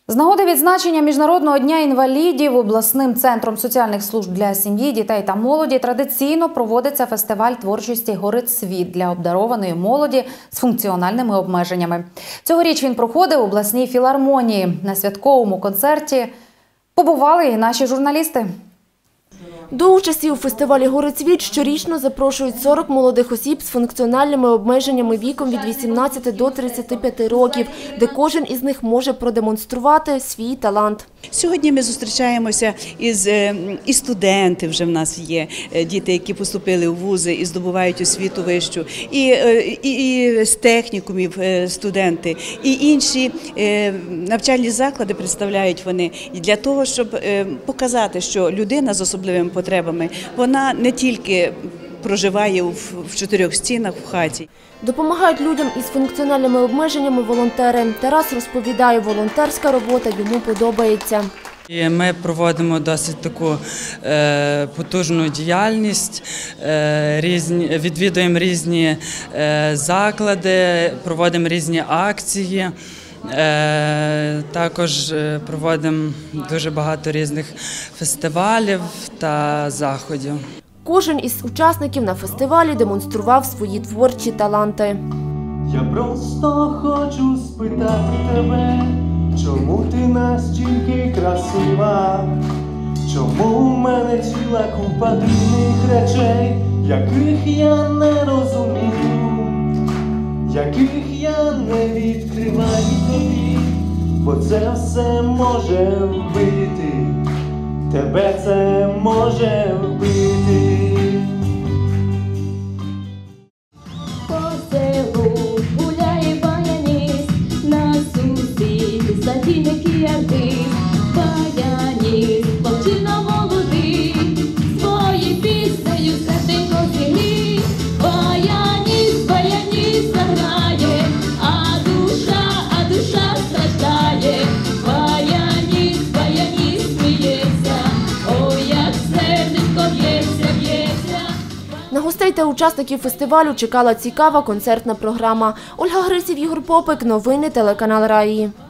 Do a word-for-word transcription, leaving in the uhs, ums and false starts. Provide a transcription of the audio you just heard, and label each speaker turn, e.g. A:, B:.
A: З нагоди відзначення Міжнародного дня інвалідів обласним центром соціальних служб для сім'ї, дітей та молоді традиційно проводиться фестиваль творчості «Горить світ» для обдарованої молоді з функціональними обмеженнями. Цьогоріч він проходив у обласній філармонії. На святковому концерті побували і наші журналісти.
B: До участі у фестивалі «Горить світ» щорічно запрошують сорок молодих осіб з функціональними обмеженнями віком від вісімнадцяти до тридцяти п'яти років, де кожен із них може продемонструвати свій талант.
C: Сьогодні ми зустрічаємося із і студенти, вже в нас є діти, які поступили у вузи і здобувають освіту вищу, і, і, і з технікумів студенти, і інші навчальні заклади представляють вони для того, щоб показати, що людина з особливими потребами, вона не тільки проживає в чотирьох стінах в хаті.
B: Допомагають людям із функціональними обмеженнями волонтери. Тарас розповідає, волонтерська робота йому подобається.
D: Ми проводимо досить таку е, потужну діяльність, е, різні, відвідуємо різні е, заклади, проводимо різні акції. Е, також проводимо дуже багато різних фестивалів та заходів.
B: Кожен із учасників на фестивалі демонстрував свої творчі таланти.
E: Я просто хочу спитати тебе, чому ти настільки красива, чому в мене ціла купа дивних речей, яких я не розумію, яких я не відкриваю тобі, бо це все може вбити, тебе це може вбити.
F: По селу гуляє баяніст, на сусі затійник і артист. Баяніст, хлопчина молодий, свої піснею серденько зігрій. Баяніст, баяніст заграє, а душа, а душа страждає. Баяніст, баяніст сміється, ой, як серденько б'ється, б'ється.
B: На гостей та учасників фестивалю чекала цікава концертна програма. Ольга Грисів, Ігор Попик. Новини телеканал Раї.